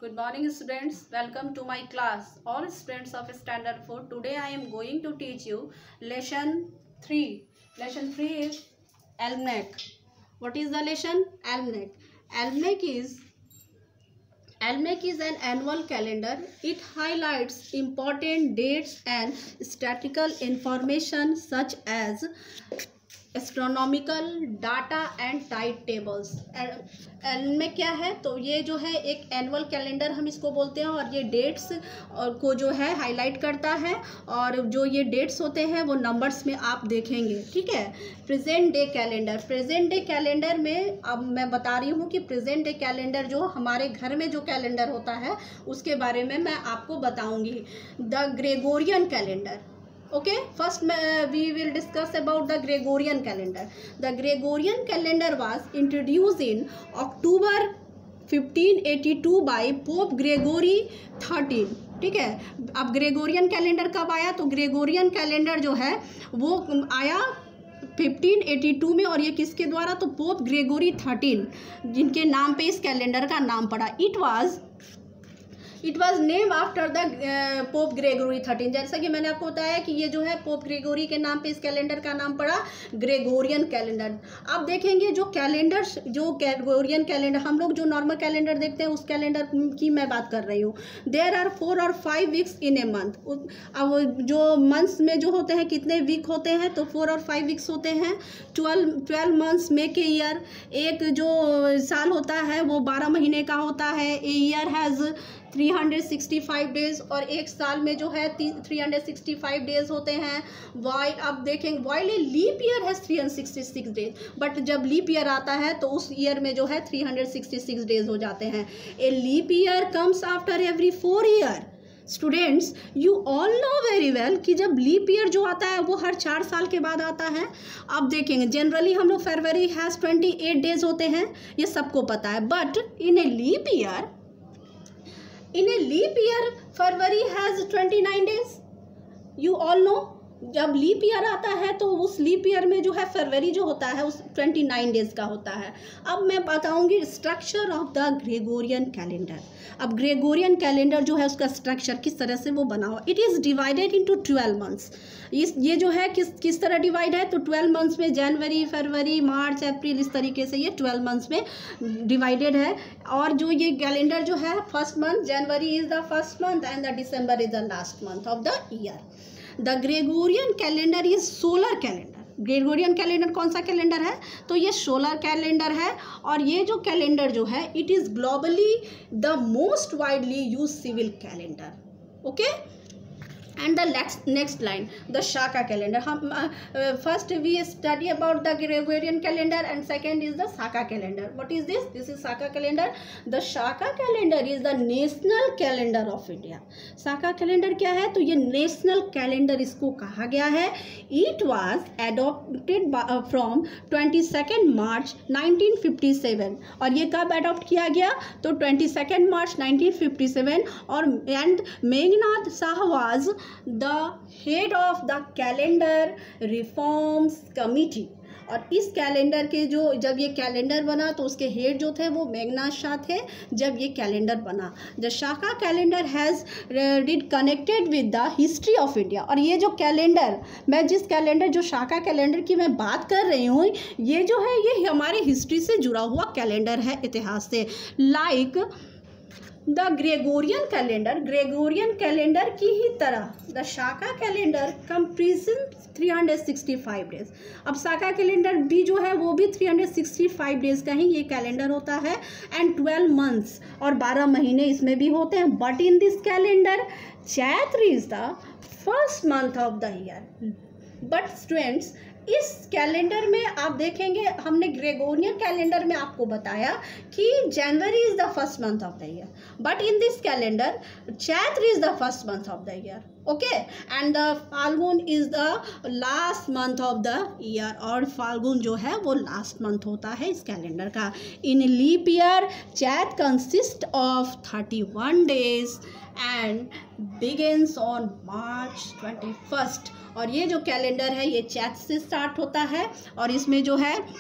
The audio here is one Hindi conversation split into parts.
Good morning students, welcome to my class. All students of standard 4, today I am going to teach you lesson 3. Lesson 3 is Almanac. What is the lesson? Almanac. Almanac is an annual calendar. It highlights important dates and statistical information such as astronomical data and tide tables. में क्या है तो ये जो है एक एनुअल कैलेंडर हम इसको बोलते हैं और ये डेट्स को जो है हाईलाइट करता है और जो ये डेट्स होते हैं वो नंबर्स में आप देखेंगे। ठीक है। प्रेजेंट डे कैलेंडर में अब मैं बता रही हूँ कि प्रेजेंट डे कैलेंडर जो हमारे घर में जो कैलेंडर होता है उसके बारे में मैं आपको बताऊँगी। The Gregorian calendar. Okay, first we will discuss about the Gregorian calendar. The Gregorian calendar was introduced in October 1582 by Pope Gregory 13. ठीक है। अब ग्रेगोरियन कैलेंडर कब आया तो ग्रेगोरियन कैलेंडर जो है वो आया 1582 में और ये किसके द्वारा तो पोप ग्रेगोरी 13 जिनके नाम पे इस कैलेंडर का नाम पड़ा। It was name after the pope Gregory 13। जैसा कि मैंने आपको बताया कि ये जो है पोप ग्रेगोरी के नाम पे इस कैलेंडर का नाम पड़ा ग्रेगोरियन कैलेंडर। अब देखेंगे जो कैलेंडर्स जो ग्रेगोरियन कैलेंडर हम लोग जो नॉर्मल कैलेंडर देखते हैं उस कैलेंडर की मैं बात कर रही हूँ। देयर आर 4 और 5 वीक्स इन ए मंथ। अब जो मंथ्स में जो होते हैं कितने वीक होते हैं तो 4 और 5 वीक्स होते हैं। 12 मंथ्स मेक ए ईयर। एक जो साल होता है वो 12 महीने का होता है। ए ईयर हैज़ 365 डेज और एक साल में जो है 365 डेज होते हैं। अब देखेंगे while a leap year has 366 days, but जब लीप ईयर आता है तो उस ईयर में जो है 366 डेज हो जाते हैं। A leap year comes after every 4 year. Students you all know very well कि जब लीप ईयर जो आता है वो हर 4 साल के बाद आता है। अब देखेंगे जनरली हम लोग फरवरी हैज़ 28 डेज होते हैं, ये सबको पता है। But in a leap year February has 29 days. You all know जब लीप ईयर आता है तो उस लीप ईयर में जो है फरवरी जो होता है उस 29 डेज का होता है। अब मैं बताऊंगी structure of the Gregorian calendar. अब ग्रेगोरियन कैलेंडर जो है उसका स्ट्रक्चर किस तरह से वो बना हुआ। It is divided into 12 months. ये जो है किस तरह डिवाइड है तो 12 मंथ्स में जनवरी फरवरी मार्च अप्रैल इस तरीके से ये 12 मंथ्स में डिवाइडेड है। और जो ये कैलेंडर जो है first month January is the first month and the December is the last month of the year. The Gregorian calendar is solar calendar. Gregorian calendar कौन सा कैलेंडर है तो ये सोलर कैलेंडर है और ये जो कैलेंडर जो है it is globally the most widely use civil calendar. Okay and the next line the Shaka calendar. First we study about the Gregorian calendar and second is the Shaka calendar. What is this? This is Shaka calendar. The Shaka calendar is the national calendar of India. Shaka calendar क्या है तो ये national calendar इसको कहा गया है। It was adopted from 22nd March 1957 और ये कब अडॉप्ट किया गया तो 22nd March 1957 और and Meghnath Shah was the head of the calendar reforms committee. और इस कैलेंडर के जो जब ये कैलेंडर बना तो उसके हेड जो थे वो मेघनाथ शाह थे जब ये कैलेंडर बना। The Shaka calendar has did connected with the history of India. और ये जो कैलेंडर मैं जिस कैलेंडर जो शाका कैलेंडर की मैं बात कर रही हूँ ये जो है ये हमारे हिस्ट्री से जुड़ा हुआ कैलेंडर है, इतिहास से। लाइक द ग्रेगोरियन कैलेंडर की ही तरह the Shaka calendar comprises 365 days. अब शाका कैलेंडर भी जो है वो भी 365 डेज का ही ये कैलेंडर होता है एंड 12 मंथ्स और 12 महीने इसमें भी होते हैं। But in this calendar Chaitra is the first month of the year. But students इस कैलेंडर में आप देखेंगे हमने ग्रेगोरियन कैलेंडर में आपको बताया कि January is the first month of the year, but in this calendar Chaitra is the first month of the year. Okay and the Phalgun is the last month of the year और फाल्गुन जो है वो लास्ट मंथ होता है इस कैलेंडर का। In leap year Chaitra consist of 31 days and begins on March 21। और ये जो कैलेंडर है ये चैत्र से स्टार्ट होता है और इसमें जो है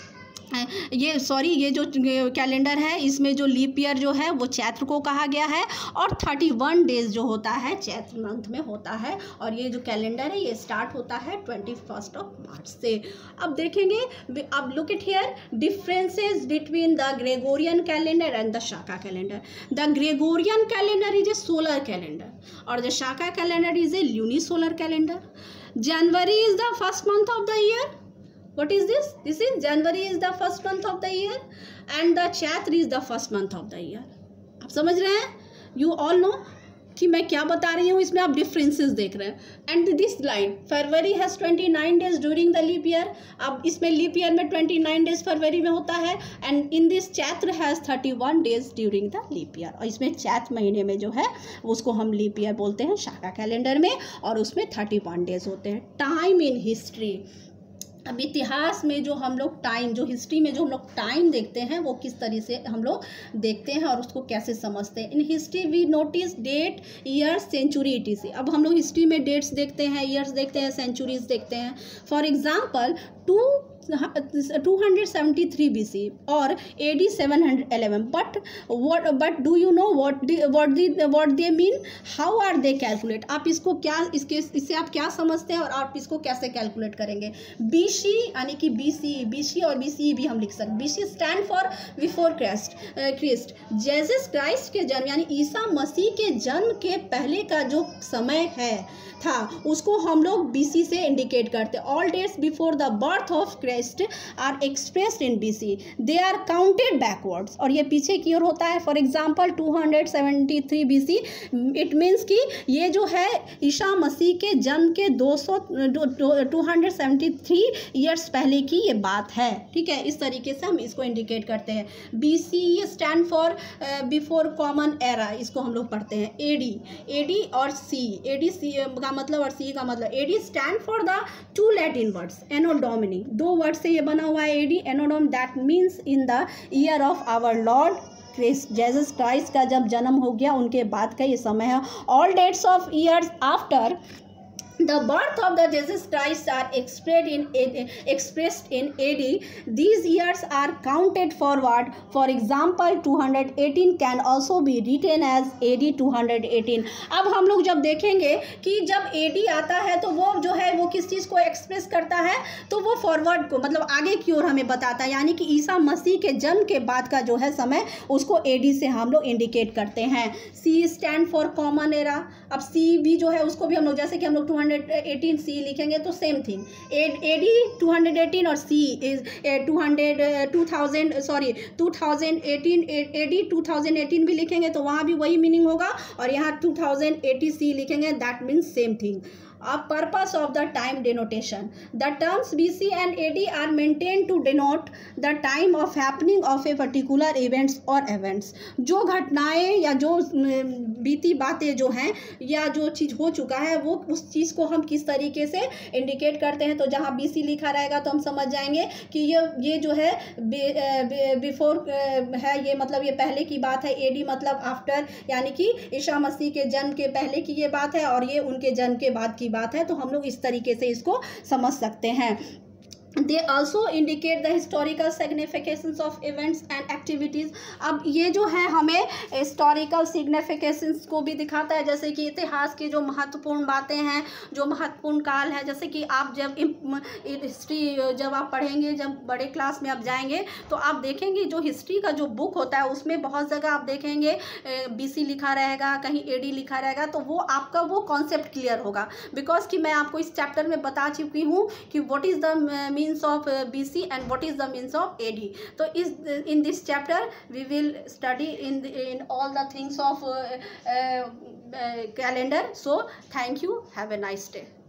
ये जो कैलेंडर है इसमें जो लीप ईयर जो है वो चैत्र को कहा गया है और 31 डेज जो होता है चैत्र मंथ में होता है। और ये जो कैलेंडर है ये स्टार्ट होता है 21 मार्च से। अब देखेंगे, अब look it here, differences between the Gregorian calendar and the Shaka calendar. The Gregorian calendar is a solar calendar और the Shaka calendar is a lunisolar calendar. January is the first month of the year. What is this? This is January is the first month of the year and the Chaitra is the first month of the year. आप समझ रहे हैं? You all know कि मैं क्या बता रही हूँ, इसमें आप डिफरेंसेस देख रहे हैं। And this line, February has 29 days during the leap year. अब इसमें लीप ईयर में 29 डेज फरवरी में होता है and in this Chaitra has 31 days during the leap year. और इसमें चैत्र महीने में जो है उसको हम लीप ईयर बोलते हैं शाका कैलेंडर में, और उसमें 31 डेज होते हैं। टाइम इन हिस्ट्री, अब इतिहास में जो हम लोग टाइम, जो हिस्ट्री में जो हम लोग टाइम देखते हैं वो किस तरह से हम लोग देखते हैं और उसको कैसे समझते हैं। In history we notice date, year, century etc। अब हम लोग हिस्ट्री में डेट्स देखते हैं, ईयर्स देखते हैं, सेंचुरीज देखते हैं। फॉर एग्जाम्पल 273 BC और AD 711, but do you know what they mean? How are they calculate? आप इसको क्या, इससे आप क्या समझते हैं और आप इसको कैसे कैलकुलेट करेंगे? BC यानी कि BC और BCE भी हम लिख सकते हैं। BC stand for before Christ. Jesus Christ के जन्म यानी ईसा मसीह के जन्म के पहले का जो समय था उसको हम लोग BC से इंडिकेट करते हैं। All dates before the birth of Christ are expressed in BC, they are counted backwards, और ये पीछे की ओर होता है। For example 273 BC, it means कि ये जो है ईसा मसीह के जन्म के 273 ईयर्स पहले की ये बात है। ठीक है, इस तरीके से हम इसको इंडिकेट करते हैं। BC stand for before common era, इसको हम लोग पढ़ते हैं। AD और C का मतलब और C का मतलब। AD stand for the 2 Latin words, anno domini, 2 word से ये बना हुआ है AD, anno dom, that means in the year of our lord Jesus Christ का जब जन्म हो गया उनके बाद का ये समय है। All dates of years after the birth of the Jesus Christ are expressed in AD. These years are counted forward. For example 218 can also be written as AD 218। अब हम लोग जब देखेंगे कि जब AD आता है तो वो जो है वो किस चीज़ को एक्सप्रेस करता है, तो वो फॉरवर्ड को मतलब आगे की ओर हमें बताता है, यानी कि ईसा मसीह के जन्म के बाद का जो है समय उसको AD से हम लोग इंडिकेट करते हैं। C stand for common era. अब C भी जो है उसको भी हम लोग, जैसे कि हम लोग 218 C लिखेंगे तो सेम थिंग, AD 218 और C इज 2018 AD 2018 भी लिखेंगे तो वहाँ भी वही मीनिंग होगा, और यहाँ 2080 C लिखेंगे, that means same thing. A purpose of the time denotation. The terms BC and AD are maintained to denote the time of happening of a particular events or events। जो घटनाएं या जो बीती बातें जो हैं या जो चीज़ हो चुका है वो उस चीज़ को हम किस तरीके से इंडिकेट करते हैं। तो जहाँ BC लिखा रहेगा तो हम समझ जाएंगे कि ये जो है बिफोर है, ये मतलब ये पहले की बात है। AD मतलब आफ्टर, यानी कि ईसा मसीह के जन्म के पहले की ये बात है, और ये उनके जन्म के बाद की बात है। तो हम लोग इस तरीके से इसको समझ सकते हैं। They also indicate the historical significance of events and activities। अब ये जो है हमें historical significance को भी दिखाता है, जैसे कि इतिहास की जो महत्वपूर्ण बातें हैं, जो महत्वपूर्ण काल है। जैसे कि आप जब हिस्ट्री जब आप पढ़ेंगे, जब बड़े क्लास में आप जाएंगे तो आप देखेंगे जो हिस्ट्री का जो बुक होता है उसमें बहुत जगह आप देखेंगे BC लिखा रहेगा, कहीं AD लिखा रहेगा, तो वो आपका वो कॉन्सेप्ट क्लियर होगा। बिकॉज कि मैं आपको इस चैप्टर में बता चुकी हूँ कि what is the means of BC and what is the means of AD। तो in this chapter we will study in all the things of calendar। So thank you, have a nice day।